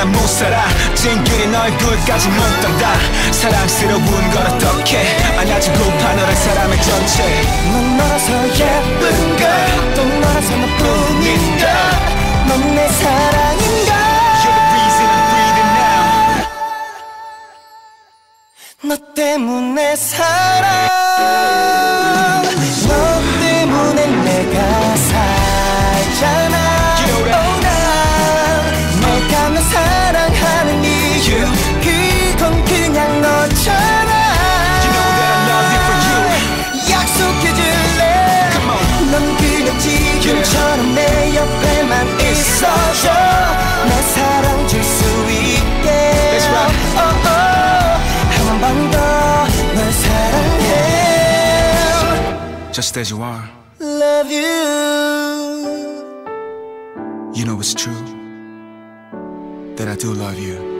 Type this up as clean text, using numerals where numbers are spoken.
난 못 살아 찡그린 너 얼굴까지 못 담다 사랑스러운 걸 어떡해 안아주고파 너란 사람의 전체 넌 너라서 예쁜가 또 너라서 너뿐인가 넌 내 사랑인가 You're the reason I'm breathing now 너 때문에 살아 너 때문에 내가 살잖아 내가 너 사랑하는 이유 그건 그냥 너잖아 You know that I love you for you 약속해줄래 넌 그냥 지금처럼 내 옆에만 있어줘 내 사랑 줄 수 있게 That's right 한 번 더 널 사랑해 Just as you are Love you You know it's true That I do love you